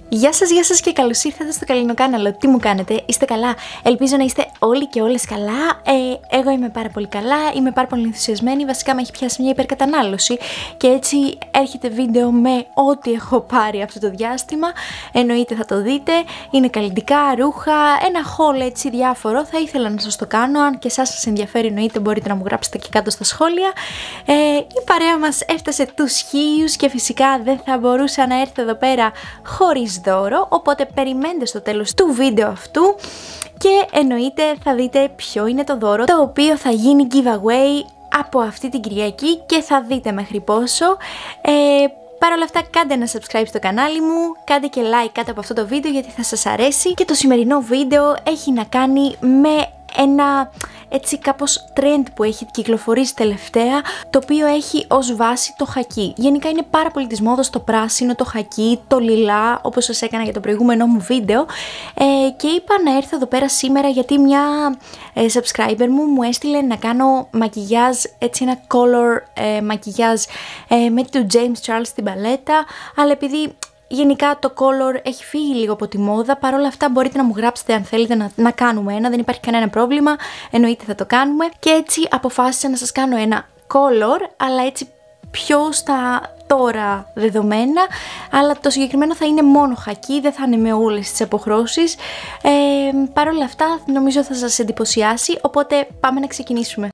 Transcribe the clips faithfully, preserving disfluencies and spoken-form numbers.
Γεια σας, γεια σας και καλώς ήρθατε στο Καλλινοκάναλο. Τι μου κάνετε, είστε καλά? Ελπίζω να είστε όλοι και όλες καλά. Ε, εγώ είμαι πάρα πολύ καλά, είμαι πάρα πολύ ενθουσιασμένη. Βασικά με έχει πιάσει μια υπερκατανάλωση και έτσι έρχεται βίντεο με ό,τι έχω πάρει αυτό το διάστημα. Εννοείται θα το δείτε. Είναι καλλιτικά, ρούχα, ένα haul έτσι διάφορο. Θα ήθελα να σας το κάνω. Αν και εσάς σας ενδιαφέρει, εννοείται μπορείτε να μου γράψετε και κάτω στα σχόλια. Ε, η παρέα μας έφτασε τους χίλιους και φυσικά δεν θα μπορούσα να έρθω εδώ πέρα χωρίς δώρο, οπότε περιμένετε στο τέλος του βίντεο αυτού και εννοείται θα δείτε ποιο είναι το δώρο το οποίο θα γίνει giveaway από αυτή την Κυριακή και θα δείτε μέχρι πόσο. Ε, Παρ' όλα αυτά κάντε ένα subscribe στο κανάλι μου, κάντε και like κάτω από αυτό το βίντεο γιατί θα σας αρέσει και το σημερινό βίντεο έχει να κάνει με ένα έτσι κάπως trend που έχει κυκλοφορήσει τελευταία, το οποίο έχει ως βάση το χακί. Γενικά είναι πάρα πολύ της μόδας το πράσινο, το χακί, το λιλά, όπως σας έκανα για το προηγούμενο μου βίντεο, ε, και είπα να έρθω εδώ πέρα σήμερα γιατί μια ε, subscriber μου μου έστειλε να κάνω μακιγιάζ, έτσι ένα color ε, μακιγιάζ ε, με του James Charles στην παλέτα, αλλά επειδή γενικά το color έχει φύγει λίγο από τη μόδα, παρόλα αυτά μπορείτε να μου γράψετε αν θέλετε να, να κάνουμε ένα, δεν υπάρχει κανένα πρόβλημα, εννοείται θα το κάνουμε. Και έτσι αποφάσισα να σας κάνω ένα color, αλλά έτσι πιο στα τώρα δεδομένα, αλλά το συγκεκριμένο θα είναι μόνο χακί, δεν θα είναι με όλες τις αποχρώσεις. Ε, παρόλα αυτά νομίζω θα σας εντυπωσιάσει, οπότε πάμε να ξεκινήσουμε.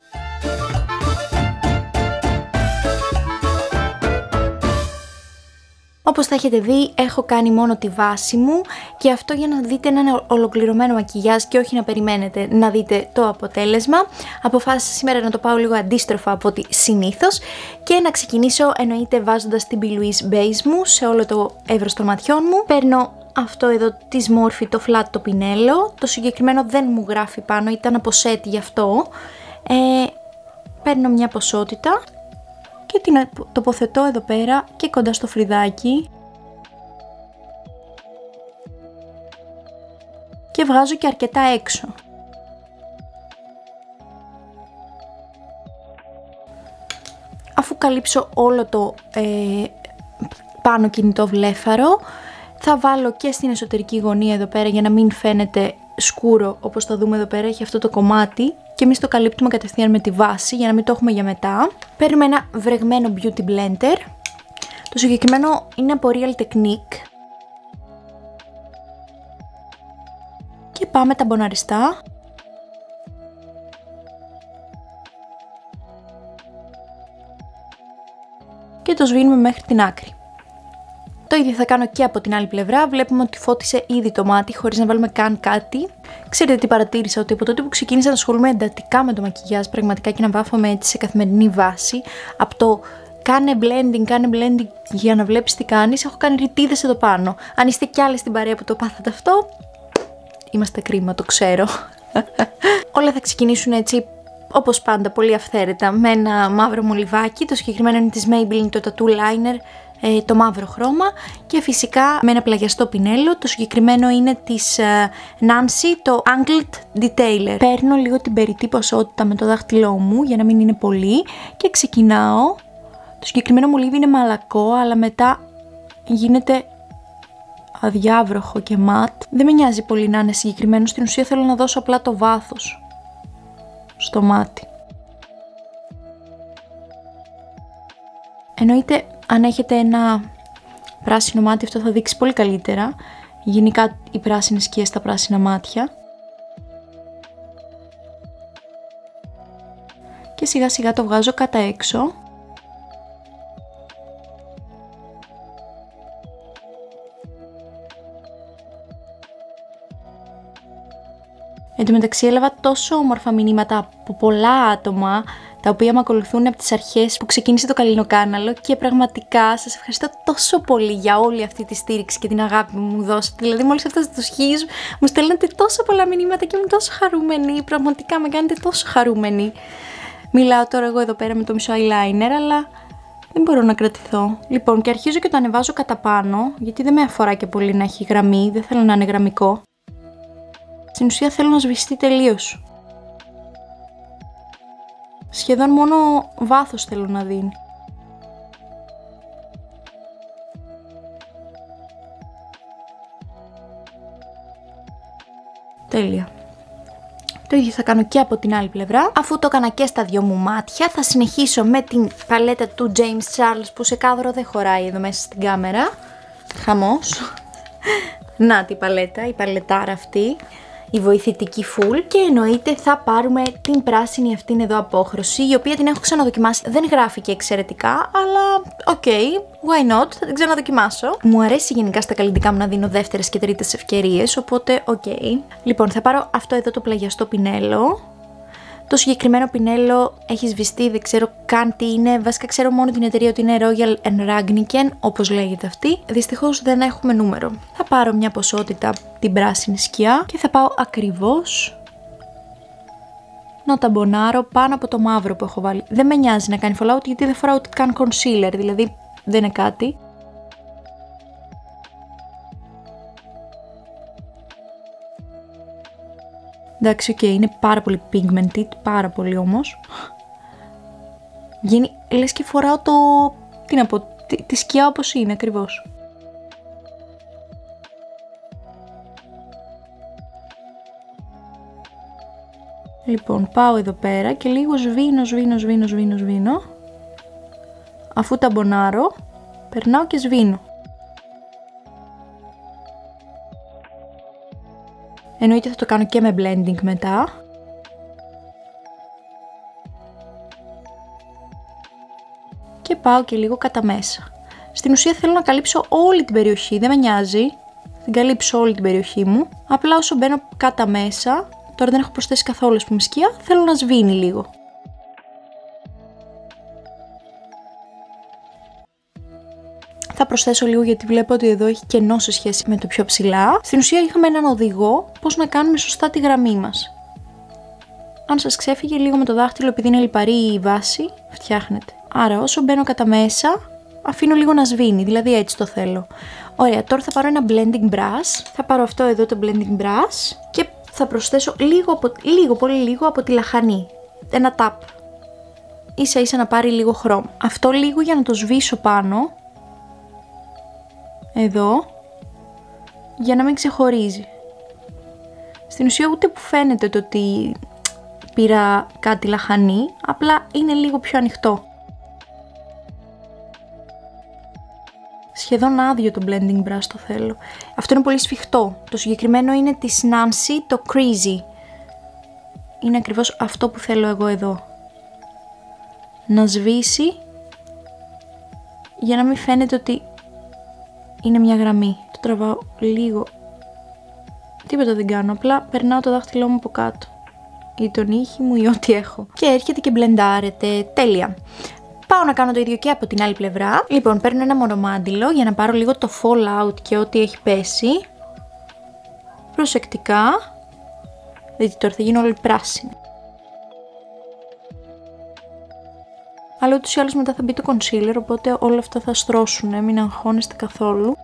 Όπως θα έχετε δει, έχω κάνει μόνο τη βάση μου και αυτό για να δείτε ένα ολοκληρωμένο μακιγιάζ και όχι να περιμένετε να δείτε το αποτέλεσμα. Αποφάσισα σήμερα να το πάω λίγο αντίστροφα από ό,τι συνήθως και να ξεκινήσω εννοείται βάζοντας την Be Louise Base μου σε όλο το εύρος των ματιών μου. Παίρνω αυτό εδώ της Morphe, το flat το πινέλο, το συγκεκριμένο δεν μου γράφει πάνω, ήταν από set γι' αυτό. Ε, παίρνω μια ποσότητα και την τοποθετώ εδώ πέρα και κοντά στο φρυδάκι και βγάζω και αρκετά έξω. Αφού καλύψω όλο το ε, πάνω κινητό βλέφαρο, θα βάλω και στην εσωτερική γωνία εδώ πέρα για να μην φαίνεται σκούρο, όπως θα δούμε εδώ πέρα έχει αυτό το κομμάτι και εμείς το καλύπτουμε κατευθείαν με τη βάση για να μην το έχουμε για μετά. Παίρνουμε ένα βρεγμένο beauty blender, το συγκεκριμένο είναι από Real Technique και πάμε τα μποναριστά και το σβήνουμε μέχρι την άκρη. Το ίδιο θα κάνω και από την άλλη πλευρά, βλέπουμε ότι φώτισε ήδη το μάτι χωρίς να βάλουμε καν κάτι. Ξέρετε τι παρατήρησα, ότι από τότε που ξεκίνησα να ασχολούμαι εντατικά με το μακιγιάζ πραγματικά και να βάφομαι έτσι σε καθημερινή βάση, από το κάνε blending, κάνε blending για να βλέπεις τι κάνεις, έχω κάνει ρητίδες εδώ πάνω. Αν είστε κι άλλοι στην παρέα που το πάθατε αυτό, είμαστε κρίμα, το ξέρω. Όλα θα ξεκινήσουν έτσι όπως πάντα πολύ αυθαίρετα με ένα μαύρο μολυβάκι, το συγκεκριμένο είναι της Maybelline το Tattoo Liner, το μαύρο χρώμα και φυσικά με ένα πλαγιαστό πινέλο, το συγκεκριμένο είναι της Nancy, το Angled Detailer. Παίρνω λίγο την περιττή ποσότητα με το δάχτυλό μου για να μην είναι πολύ και ξεκινάω. Το συγκεκριμένο μολύβι είναι μαλακό αλλά μετά γίνεται αδιάβροχο και ματ. Δεν με νοιάζει πολύ να είναι συγκεκριμένο, στην ουσία θέλω να δώσω απλά το βάθος στο μάτι. Εννοείται αν έχετε ένα πράσινο μάτι αυτό θα δείξει πολύ καλύτερα. Γενικά οι πράσινες σκιές στα πράσινα μάτια. Και σιγά σιγά το βγάζω κατά έξω. Εν τω μεταξύ έλαβα τόσο όμορφα μηνύματα από πολλά άτομα τα οποία με ακολουθούν από τις αρχές που ξεκίνησε το Καλλινοκάναλο και πραγματικά σας ευχαριστώ τόσο πολύ για όλη αυτή τη στήριξη και την αγάπη που μου δώσατε. Δηλαδή μόλις έφτασα στους χίλιους μου στέλνατε τόσο πολλά μηνύματα και ήμουν τόσο χαρούμενη, πραγματικά με κάνετε τόσο χαρούμενη. Μιλάω τώρα εγώ εδώ πέρα με το μισό eyeliner αλλά δεν μπορώ να κρατηθώ. Λοιπόν, και αρχίζω και το ανεβάζω κατά πάνω γιατί δεν με αφορά και πολύ να έχει γραμμή, δεν θέλω να είναι γραμμικό. Στην ουσία θέλω να σβηστεί τελείως. Σχεδόν μόνο βάθος θέλω να δίνει. Τέλεια. Το ίδιο θα κάνω και από την άλλη πλευρά. Αφού το έκανα και στα δυο μου μάτια, θα συνεχίσω με την παλέτα του James Charles που σε κάδρο δεν χωράει εδώ μέσα στην κάμερα. Χαμός. Να τη παλέτα, η παλετάρα αυτή, η βοηθητική full. Και εννοείται θα πάρουμε την πράσινη αυτήν εδώ απόχρωση, η οποία την έχω ξαναδοκιμάσει. Δεν γράφει και εξαιρετικά, αλλά οκ, okay, why not, θα την ξαναδοκιμάσω. Μου αρέσει γενικά στα καλλιτικά μου να δίνω δεύτερες και τρίτες ευκαιρίες, οπότε οκ. Okay. Λοιπόν, θα πάρω αυτό εδώ το πλαγιαστό πινέλο. Το συγκεκριμένο πινέλο έχει σβηστεί, δεν ξέρω καν τι είναι. Βασικά ξέρω μόνο την εταιρεία ότι είναι Royal and Ragniken, όπως λέγεται αυτή. Δυστυχώς δεν έχουμε νούμερο. Θα πάρω μια ποσότητα την πράσινη σκιά και θα πάω ακριβώς να ταμπονάρω πάνω από το μαύρο που έχω βάλει. Δεν με νοιάζει να κάνει fallout γιατί δεν φοράω ούτε καν concealer, δηλαδή δεν είναι κάτι. Εντάξει, οκ, okay, είναι πάρα πολύ pigmented, πάρα πολύ όμως. Γίνει, λες και φοράω το, τι να πω, τη, τη σκιά όπως είναι ακριβώς. Λοιπόν, πάω εδώ πέρα και λίγο σβήνω, σβήνω, σβήνω, σβήνω, σβήνω. Αφού ταμπονάρω, περνάω και σβήνω. Εννοείται θα το κάνω και με blending μετά. Και πάω και λίγο κατά μέσα. Στην ουσία θέλω να καλύψω όλη την περιοχή, δεν με νοιάζει. Θα την καλύψω όλη την περιοχή μου. Απλά όσο μπαίνω κατά μέσα, τώρα δεν έχω προσθέσει καθόλου πούμε σκιά, θέλω να σβήνει λίγο. Θα προσθέσω λίγο γιατί βλέπω ότι εδώ έχει κενό σε σχέση με το πιο ψηλά. Στην ουσία είχαμε έναν οδηγό πώς να κάνουμε σωστά τη γραμμή μας. Αν σας ξέφυγε λίγο με το δάχτυλο επειδή είναι λιπαρή η βάση, φτιάχνεται. Άρα όσο μπαίνω κατά μέσα, αφήνω λίγο να σβήνει, δηλαδή έτσι το θέλω. Ωραία, τώρα θα πάρω ένα blending brush. Θα πάρω αυτό εδώ το blending brush και θα προσθέσω λίγο, από, λίγο πολύ λίγο από τη λαχανή. Ένα tap. Ίσα ίσα να πάρει λίγο χρώμα. Αυτό λίγο για να το σβήσω πάνω. Εδώ, για να μην ξεχωρίζει. Στην ουσία ούτε που φαίνεται το ότι πήρα κάτι λαχανή, απλά είναι λίγο πιο ανοιχτό. Σχεδόν άδειο το blending brush το θέλω. Αυτό είναι πολύ σφιχτό. Το συγκεκριμένο είναι της Nancy, το Crazy. Είναι ακριβώς αυτό που θέλω εγώ εδώ. Να σβήσει, για να μην φαίνεται ότι είναι μια γραμμή. Το τραβάω λίγο. Τίποτα δεν κάνω, απλά περνάω το δάχτυλό μου από κάτω. Ή τον ήχη μου ή ό,τι έχω. Και έρχεται και μπλεντάρεται. Τέλεια. Πάω να κάνω το ίδιο και από την άλλη πλευρά. Λοιπόν, παίρνω ένα μονομάντιλο για να πάρω λίγο το fallout και ό,τι έχει πέσει. Προσεκτικά. Δείτε τώρα θα γίνω όλη πράσινη. Αλλά ούτως ή άλλως μετά θα μπει το concealer, οπότε όλα αυτά θα στρώσουν, μην αγχώνεστε καθόλου.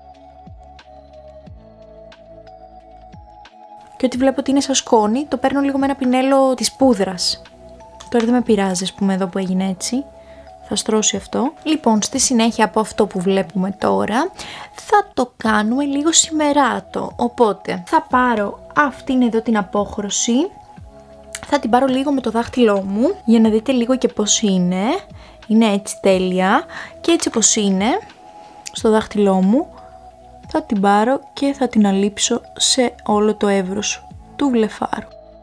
Και ό,τι βλέπω ότι είναι σαν σκόνη, το παίρνω λίγο με ένα πινέλο της πούδρας. Τώρα δεν με πειράζει, ας πούμε, εδώ που έγινε έτσι. Θα στρώσει αυτό. Λοιπόν, στη συνέχεια από αυτό που βλέπουμε τώρα, θα το κάνουμε λίγο σημεράτο. Οπότε, θα πάρω αυτήν εδώ την απόχρωση. Θα την πάρω λίγο με το δάχτυλό μου, για να δείτε λίγο και πώς είναι. Είναι έτσι τέλεια. Και έτσι όπως είναι, στο δάχτυλό μου, θα την πάρω και θα την αλείψω σε όλο το εύρος του βλεφάρου.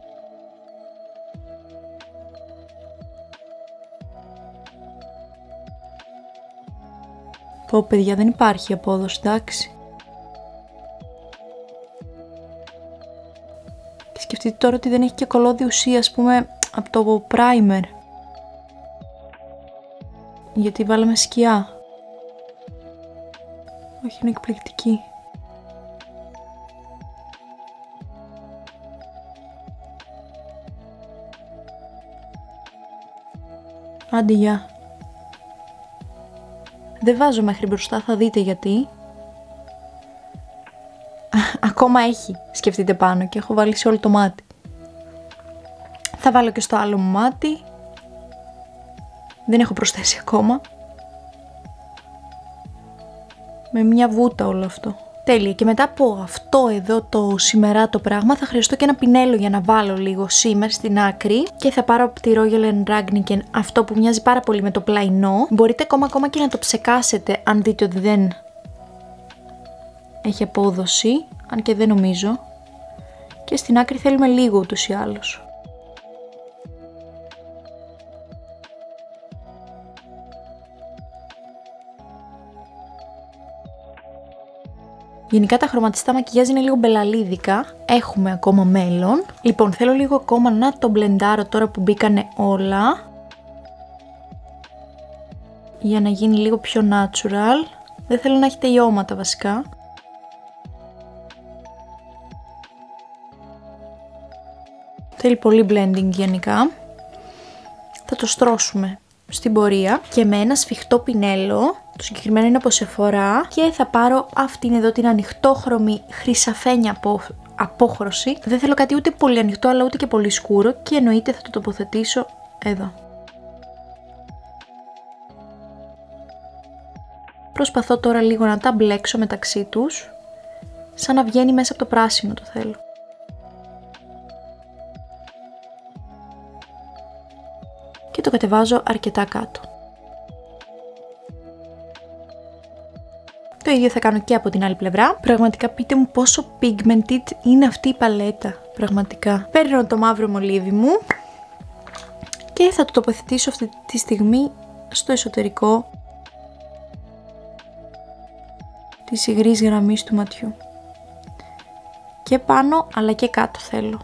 Πω παιδιά, δεν υπάρχει απόδοση, εντάξει. Και σκεφτείτε τώρα ότι δεν έχει και κολλώδη ουσία, ας πούμε, από το primer. Γιατί βάλαμε σκιά. Όχι, είναι εκπληκτική. Άντε, γεια. Δεν βάζω μέχρι μπροστά, θα δείτε γιατί. Ακόμα έχει, σκεφτείτε πάνω και έχω βάλει σε όλο το μάτι. Θα βάλω και στο άλλο μου μάτι. Δεν έχω προσθέσει ακόμα. Με μια βούτα όλο αυτό. Τέλεια. Και μετά από αυτό εδώ το σημερά το πράγμα θα χρειαστώ και ένα πινέλο για να βάλω λίγο shimmer στην άκρη και θα πάρω από τη Royal Ragniken αυτό που μοιάζει πάρα πολύ με το πλαϊνό. Μπορείτε ακόμα, ακόμα και να το ψεκάσετε αν δείτε ότι δεν έχει απόδοση, αν και δεν νομίζω. Και στην άκρη θέλουμε λίγο ούτως ή άλλως. Γενικά τα χρωματιστά μακιγιάζ είναι λίγο μπελαλίδικα, έχουμε ακόμα μέλλον. Λοιπόν, θέλω λίγο ακόμα να το μπλεντάρω τώρα που μπήκανε όλα, για να γίνει λίγο πιο natural. Δεν θέλω να έχει τελειώματα βασικά. Θέλει πολύ blending γενικά. Θα το στρώσουμε στην πορεία και με ένα σφιχτό πινέλο, το συγκεκριμένο είναι από Sephora, και θα πάρω αυτήν εδώ την ανοιχτόχρωμη χρυσαφένια από απόχρωση. Δεν θέλω κάτι ούτε πολύ ανοιχτό αλλά ούτε και πολύ σκούρο και εννοείται θα το τοποθετήσω εδώ. Προσπαθώ τώρα λίγο να τα μπλέξω μεταξύ τους, σαν να βγαίνει μέσα από το πράσινο το θέλω. Και το κατεβάζω αρκετά κάτω. Το ίδιο θα κάνω και από την άλλη πλευρά. Πραγματικά πείτε μου πόσο pigmented είναι αυτή η παλέτα. Πραγματικά. Παίρνω το μαύρο μολύβι μου και θα το τοποθετήσω αυτή τη στιγμή στο εσωτερικό της υγρής γραμμής του ματιού. Και πάνω αλλά και κάτω θέλω.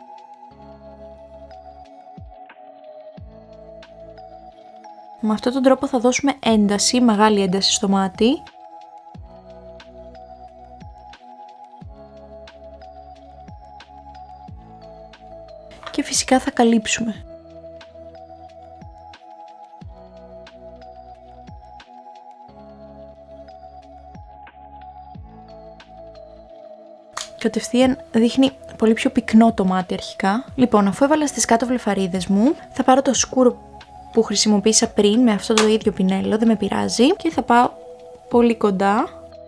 Με αυτόν τον τρόπο θα δώσουμε ένταση, μεγάλη ένταση στο μάτι. Και φυσικά θα καλύψουμε. Κατευθείαν δείχνει πολύ πιο πυκνό το μάτι αρχικά. Λοιπόν, αφού έβαλα στις κάτω βλεφαρίδες μου, θα πάρω το σκούρο που χρησιμοποίησα πριν με αυτό το ίδιο πινέλο, δεν με πειράζει, και θα πάω πολύ κοντά.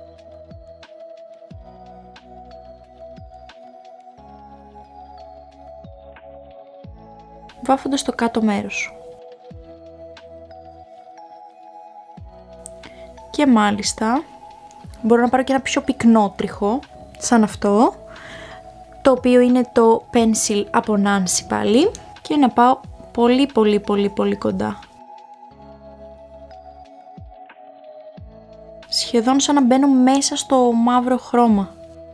Βάφοντας το κάτω μέρος. Και μάλιστα μπορώ να πάρω και ένα πιο πυκνό τριχό, σαν αυτό, το οποίο είναι το Pencil από Nancy πάλι, και να πάω πολύ πολύ πολύ πολύ κοντά. Σχεδόν σαν να μπαίνω μέσα στο μαύρο χρώμα.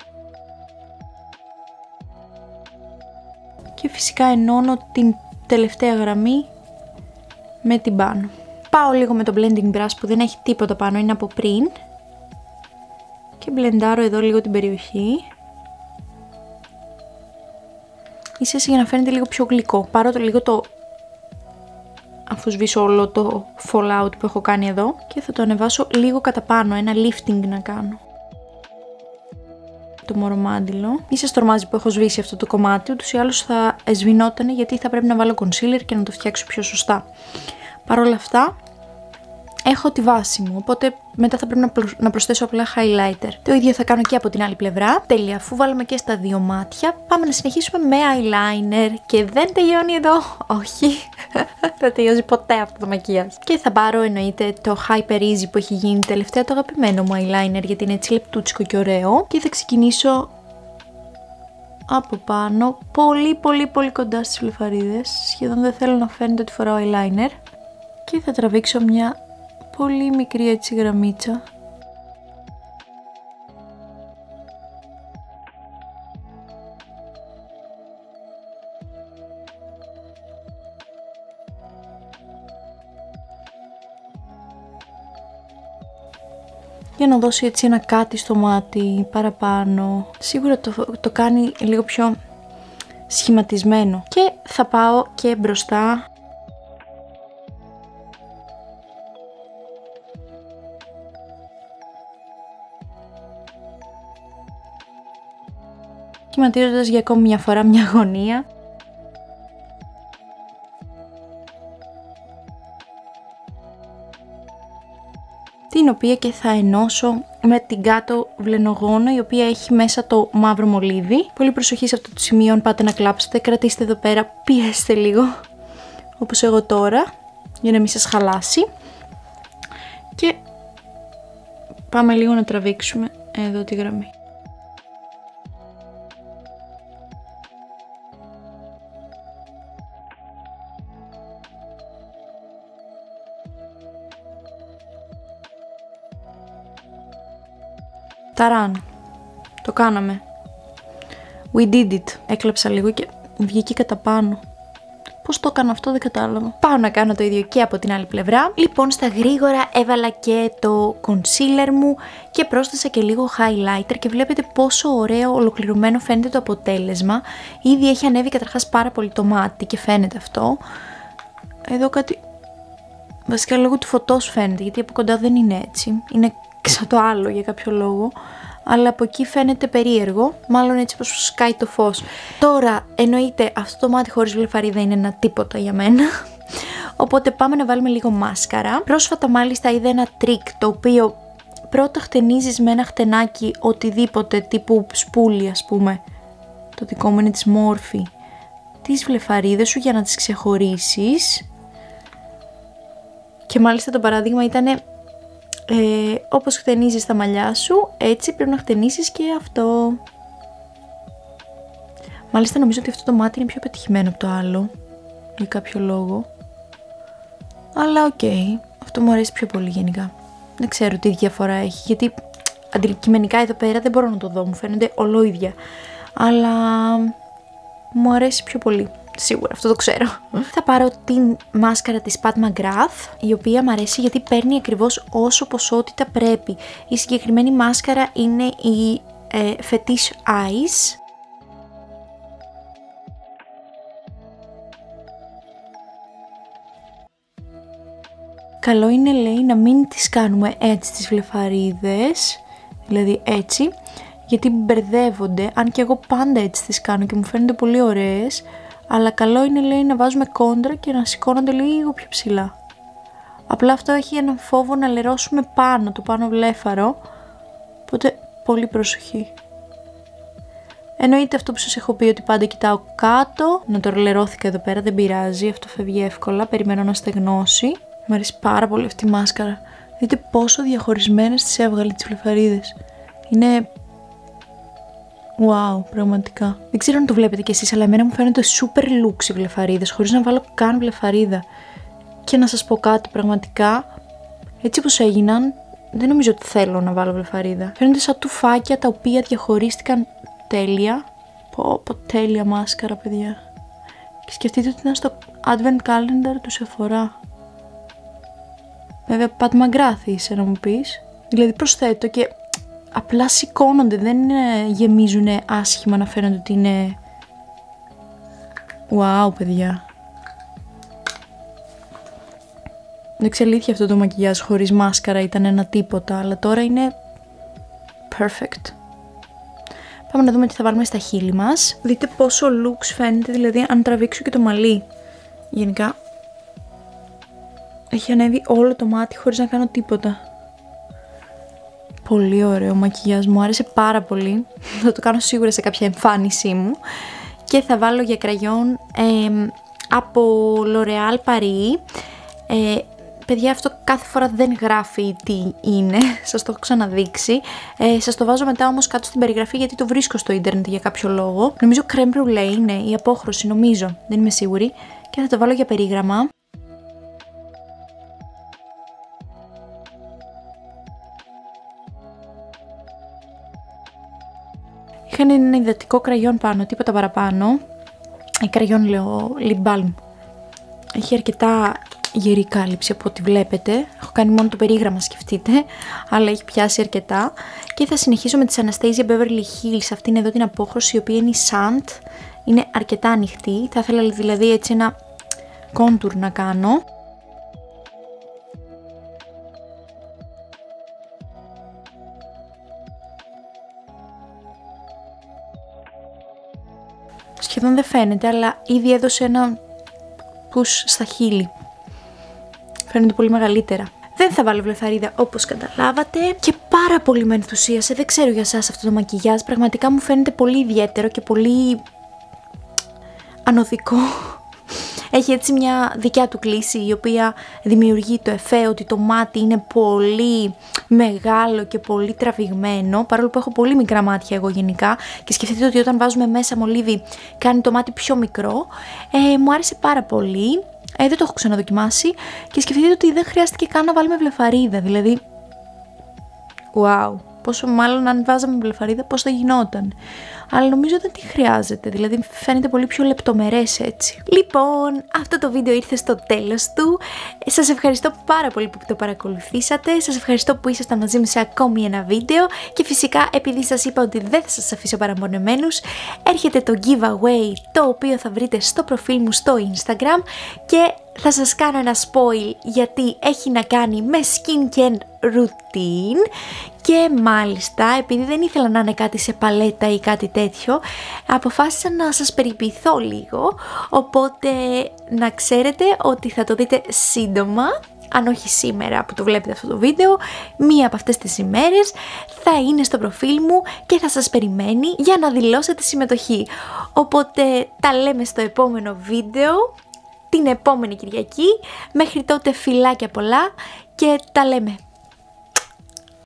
Και φυσικά ενώνω την τελευταία γραμμή με την πάνω. Πάω λίγο με το blending brush που δεν έχει τίποτα πάνω, είναι από πριν. Και μπλεντάρω εδώ λίγο την περιοχή. Ίσως για να φαίνεται λίγο πιο γλυκό. Πάρω το λίγο το... αφού σβήσω όλο το fallout που έχω κάνει εδώ, και θα το ανεβάσω λίγο κατά πάνω, ένα lifting να κάνω. Το μορομάντιλο. Μη σας τρομάζει που έχω σβήσει αυτό το κομμάτι, ούτως ή άλλως θα σβηνότανε γιατί θα πρέπει να βάλω concealer και να το φτιάξω πιο σωστά. Παρ' όλα αυτά έχω τη βάση μου, οπότε μετά θα πρέπει να προσθέσω απλά highlighter. Το ίδιο θα κάνω και από την άλλη πλευρά. Τέλεια, αφού βάλουμε και στα δύο μάτια, πάμε να συνεχίσουμε με eyeliner. Και δεν τελειώνει εδώ, όχι, δεν τελειώσει ποτέ αυτό το μακιγιάζ. Και θα πάρω εννοείται το Hyper Easy που έχει γίνει τελευταία, το αγαπημένο μου eyeliner, γιατί είναι έτσι λεπτούτσικο και ωραίο. Και θα ξεκινήσω από πάνω, πολύ πολύ πολύ κοντά στις βλεφαρίδες, σχεδόν δεν θέλω να φαίνεται ότι φοράω eyeliner. Και θα τραβήξω μια πολύ μικρή έτσι γραμμίτσα. Για να δώσει έτσι ένα κάτι στο μάτι παραπάνω. Σίγουρα το, το κάνει λίγο πιο σχηματισμένο. Και θα πάω και μπροστά. Σχηματίζοντας για ακόμη μια φορά μια γωνία. Τι την οποία και θα ενώσω με την κάτω βλενογόνο, η οποία έχει μέσα το μαύρο μολύβι. Πολύ προσοχή σε αυτό το σημείο, αν πάτε να κλάψετε, κρατήστε εδώ πέρα, πιέστε λίγο, όπως εγώ τώρα, για να μην σας χαλάσει. Και πάμε λίγο να τραβήξουμε εδώ τη γραμμή. Ταράν, το κάναμε. We did it. Έκλαψα λίγο και βγήκε κατά πάνω. Πώς το έκανα αυτό δεν κατάλαβα. Πάω να κάνω το ίδιο και από την άλλη πλευρά. Λοιπόν, στα γρήγορα έβαλα και το concealer μου και πρόσθεσα και λίγο highlighter και βλέπετε πόσο ωραίο ολοκληρωμένο φαίνεται το αποτέλεσμα. Ήδη έχει ανέβει καταρχάς πάρα πολύ το μάτι και φαίνεται αυτό. Εδώ κάτι... Βασικά λόγω του φωτός φαίνεται, γιατί από κοντά δεν είναι έτσι. Είναι σαν το άλλο για κάποιο λόγο. Αλλά από εκεί φαίνεται περίεργο, μάλλον έτσι πως σκάει το φως. Τώρα εννοείται αυτό το μάτι χωρίς βλεφαρίδα είναι ένα τίποτα για μένα. Οπότε πάμε να βάλουμε λίγο μάσκαρα. Πρόσφατα μάλιστα είδα ένα τρίκ το οποίο πρώτα χτενίζεις με ένα χτενάκι οτιδήποτε τύπου σπούλι ας πούμε. Το δικό μου είναι της Morphe. Τις βλεφαρίδες σου για να τις ξεχωρίσεις. Και μάλιστα το παράδειγμα ήταν... Ε, όπως χτενίζεις τα μαλλιά σου, έτσι πρέπει να χτενίσεις και αυτό. Μάλιστα νομίζω ότι αυτό το μάτι είναι πιο πετυχημένο από το άλλο, για κάποιο λόγο. Αλλά οκ, okay, αυτό μου αρέσει πιο πολύ γενικά. Δεν ξέρω τι διαφορά έχει, γιατί αντικειμενικά εδώ πέρα δεν μπορώ να το δω, μου φαίνονται ολόιδια. Αλλά μου αρέσει πιο πολύ. Σίγουρα, αυτό το ξέρω. Θα πάρω την μάσκαρα της Pat McGrath, η οποία μου αρέσει γιατί παίρνει ακριβώς όσο ποσότητα πρέπει. Η συγκεκριμένη μάσκαρα είναι η ε, Fetish Eyes. Καλό είναι, λέει, να μην τις κάνουμε έτσι τις βλεφαρίδες, δηλαδή έτσι, γιατί μπερδεύονται, αν και εγώ πάντα έτσι τις κάνω και μου φαίνονται πολύ ωραίες. Αλλά καλό είναι, λέει, να βάζουμε κόντρα και να σηκώνονται λίγο πιο ψηλά. Απλά αυτό έχει έναν φόβο να λερώσουμε πάνω, το πάνω βλέφαρο. Οπότε πολύ προσοχή. Εννοείται αυτό που σας έχω πει ότι πάντα κοιτάω κάτω. Να το λερώθηκα εδώ πέρα, δεν πειράζει, αυτό φεύγει εύκολα. Περιμένω να στεγνώσει. Μου αρέσει πάρα πολύ αυτή η μάσκαρα. Δείτε πόσο διαχωρισμένες τις έβγαλε τις βλεφαρίδες. Είναι... Wow, πραγματικά. Δεν ξέρω αν το βλέπετε κι εσείς, αλλά εμένα μου φαίνονται super looks οι βλεφαρίδες, χωρίς να βάλω καν βλεφαρίδα. Και να σας πω κάτι, πραγματικά, έτσι όπως έγιναν, δεν νομίζω ότι θέλω να βάλω βλεφαρίδα. Φαίνονται σαν τουφάκια τα οποία διαχωρίστηκαν τέλεια. Πω, πω, τέλεια μάσκαρα, παιδιά. Και σκεφτείτε ότι ήταν στο Advent Calendar του Sephora. Βέβαια, Pat McGrath είσαι να μου πεις. Δηλαδή προσθέτω και... Απλά σηκώνονται, δεν γεμίζουν άσχημα να φαίνονται ότι είναι... Wow, παιδιά. Δεν εξελίχθηκε αυτό το μακιγιάζ χωρίς μάσκαρα, ήταν ένα τίποτα, αλλά τώρα είναι... Perfect. Πάμε να δούμε τι θα βάλουμε στα χείλη μας. Δείτε πόσο looks φαίνεται, δηλαδή αν τραβήξω και το μαλλί. Γενικά... Έχει ανέβει όλο το μάτι χωρίς να κάνω τίποτα. Πολύ ωραίο μακιγιάζ, μου άρεσε πάρα πολύ. Θα το κάνω σίγουρα σε κάποια εμφάνισή μου. Και θα βάλω για κραγιόν ε, από L'Oréal Paris. Ε, παιδιά, αυτό κάθε φορά δεν γράφει τι είναι, σας το έχω ξαναδείξει. Ε, σας το βάζω μετά όμως κάτω στην περιγραφή γιατί το βρίσκω στο ίντερνετ για κάποιο λόγο. Νομίζω crème brûlée είναι η απόχρωση, νομίζω, δεν είμαι σίγουρη. Και θα το βάλω για περίγραμμα. Είχαν ένα υδατικό κραγιόν πάνω, τίποτα παραπάνω. Η κραγιόν λέω lip balm. Έχει αρκετά γερή κάλυψη από ό,τι βλέπετε. Έχω κάνει μόνο το περίγραμμα, σκεφτείτε, αλλά έχει πιάσει αρκετά. Και θα συνεχίσω με τις Anastasia Beverly Hills, αυτήν εδώ την απόχρωση, η οποία είναι η Sand. Είναι αρκετά ανοιχτή, θα ήθελα δηλαδή έτσι ένα contour να κάνω. Σχεδόν δεν φαίνεται, αλλά ήδη έδωσε ένα push στα χείλη. Φαίνεται πολύ μεγαλύτερα. Δεν θα βάλω βλεφαρίδα όπως καταλάβατε. Και πάρα πολύ με ενθουσίασε. Δεν ξέρω για εσάς αυτό το μακιγιάζ. Πραγματικά μου φαίνεται πολύ ιδιαίτερο και πολύ ανωδικό. Έχει έτσι μια δικιά του κλίση η οποία δημιουργεί το εφέ ότι το μάτι είναι πολύ μεγάλο και πολύ τραβηγμένο, παρόλο που έχω πολύ μικρά μάτια εγώ γενικά και σκεφτείτε ότι όταν βάζουμε μέσα μολύβι κάνει το μάτι πιο μικρό. ε, μου άρεσε πάρα πολύ, ε, δεν το έχω ξαναδοκιμάσει και σκεφτείτε ότι δεν χρειάστηκε καν να βάλουμε βλεφαρίδα, δηλαδή wow, πόσο μάλλον αν βάζαμε βλεφαρίδα πώς θα γινόταν. Αλλά νομίζω δεν τη χρειάζεται, δηλαδή φαίνεται πολύ πιο λεπτομερές έτσι. Λοιπόν, αυτό το βίντεο ήρθε στο τέλος του. Σας ευχαριστώ πάρα πολύ που το παρακολουθήσατε. Σας ευχαριστώ που ήσασταν μαζί μου σε ακόμη ένα βίντεο. Και φυσικά επειδή σας είπα ότι δεν θα σας αφήσω παραμονεμένους, έρχεται το giveaway το οποίο θα βρείτε στο προφίλ μου στο Instagram. Και θα σας κάνω ένα spoil γιατί έχει να κάνει με skincare routine. Και μάλιστα, επειδή δεν ήθελα να είναι κάτι σε παλέτα ή κάτι τέτοιο, αποφάσισα να σας περιποιηθώ λίγο, οπότε να ξέρετε ότι θα το δείτε σύντομα, αν όχι σήμερα που το βλέπετε αυτό το βίντεο, μία από αυτές τις ημέρες θα είναι στο προφίλ μου και θα σας περιμένει για να δηλώσετε συμμετοχή. Οπότε τα λέμε στο επόμενο βίντεο, την επόμενη Κυριακή. Μέχρι τότε φιλάκια πολλά και τα λέμε.